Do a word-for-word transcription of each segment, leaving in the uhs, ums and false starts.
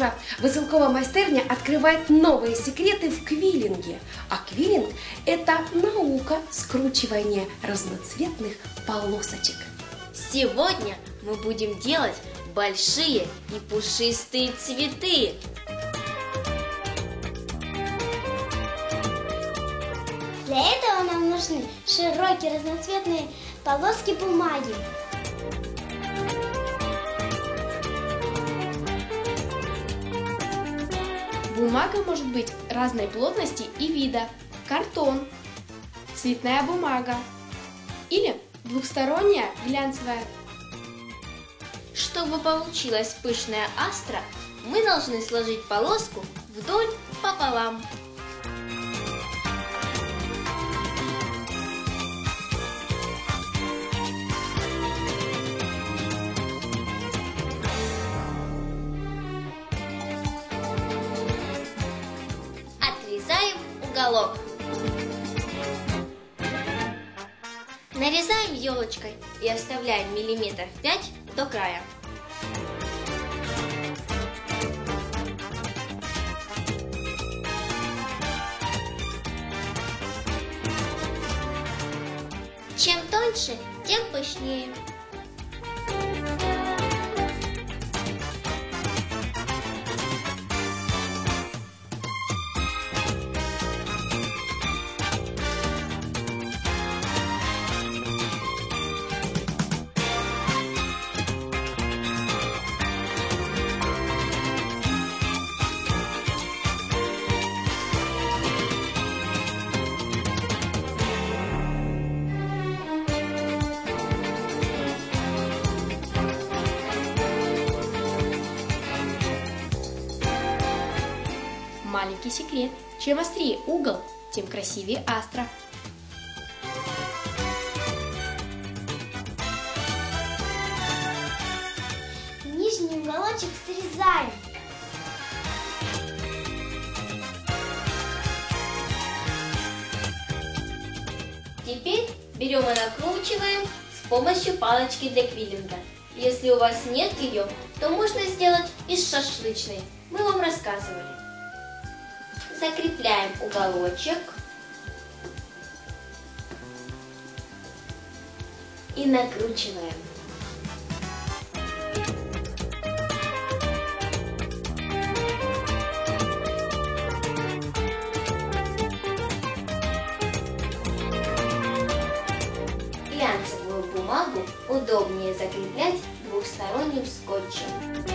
Завтра веселкова майстерня открывает новые секреты в квиллинге. А квиллинг – это наука скручивания разноцветных полосочек. Сегодня мы будем делать большие и пушистые цветы. Для этого нам нужны широкие разноцветные полоски бумаги. Бумага может быть разной плотности и вида. Картон, цветная бумага или двухсторонняя глянцевая. Чтобы получилась пышная астра, мы должны сложить полоску вдоль пополам. Отрезаем уголок. Нарезаем елочкой и оставляем миллиметров пять до края. Чем тоньше, тем пышнее. Маленький секрет. Чем острее угол, тем красивее астра. Нижний уголочек срезаем. Теперь берем и накручиваем с помощью палочки для квиллинга. Если у вас нет ее, то можно сделать из шашлычной. Мы вам рассказывали. Закрепляем уголочек и накручиваем. Глянцевую бумагу удобнее закреплять двухсторонним скотчем.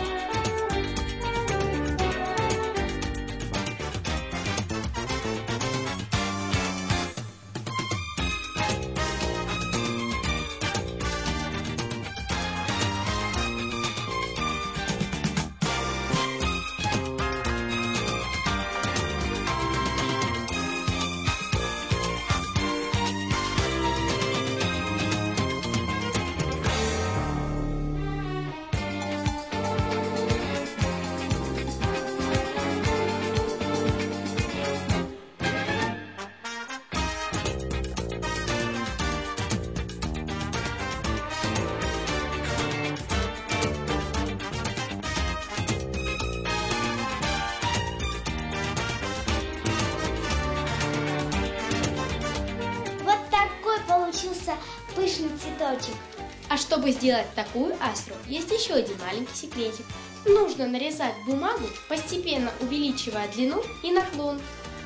Получился пышный цветочек. А чтобы сделать такую астру, есть еще один маленький секретик. Нужно нарезать бумагу, постепенно увеличивая длину и наклон.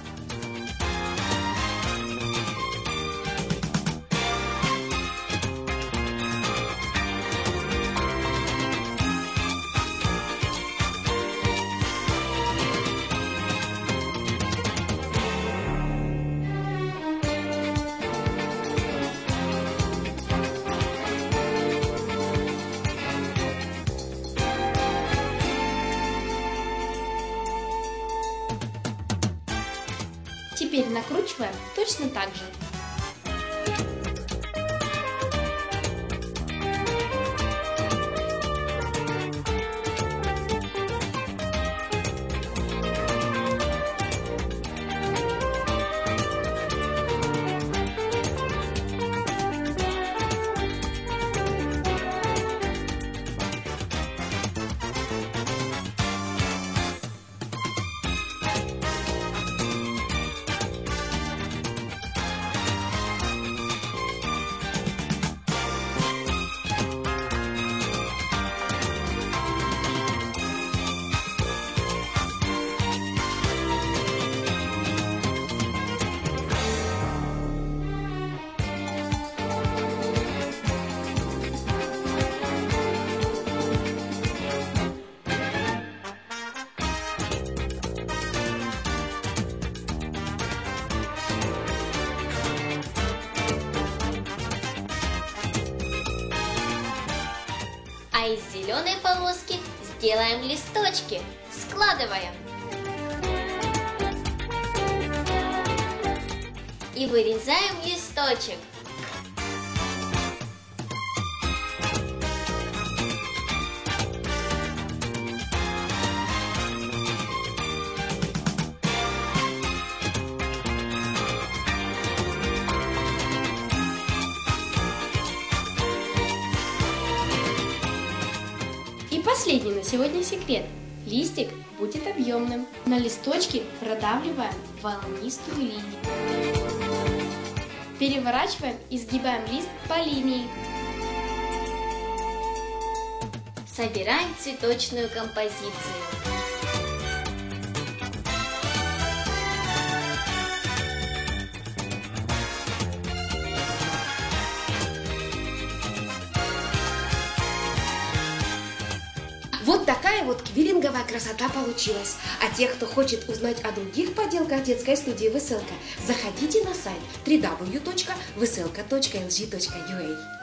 Теперь накручиваем точно так же. зеленой полоски сделаем листочки. Складываем. И вырезаем листочек. И последний на сегодня секрет. Листик будет объемным. На листочке продавливаем волнистую линию. Переворачиваем и сгибаем лист по линии. Собираем цветочную композицию. Вот такая вот квиллинговая красота получилась. А тех, кто хочет узнать о других поделках детской студии Веселка, заходите на сайт дабл ю дабл ю дабл ю точка веселка точка эл джи точка ю эй.